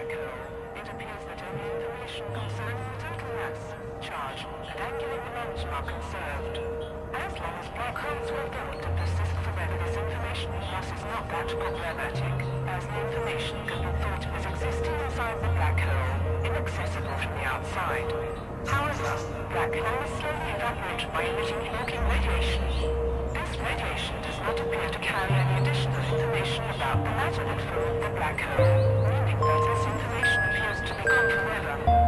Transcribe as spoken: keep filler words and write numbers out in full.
black hole, it appears that only information concerning the total mass, charge, and angular momentum are conserved. As long as black holes will thought to persist forever, this information loss is not that problematic, as the information can be thought of as existing inside the black hole, inaccessible from the outside. However, black holes slowly evaporate by emitting Hawking radiation. This radiation does not appear to carry any additional information about the matter that formed the black hole, meaning that this information appears to be gone forever.